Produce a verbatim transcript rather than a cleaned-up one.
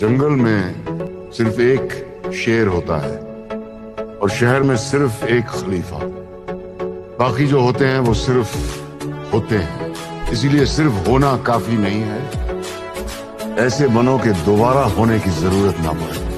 जंगल में सिर्फ एक शेर होता है और शहर में सिर्फ एक खलीफा। बाकी जो होते हैं वो सिर्फ होते हैं, इसीलिए सिर्फ होना काफी नहीं है। ऐसे बनो कि दोबारा होने की जरूरत ना पड़े।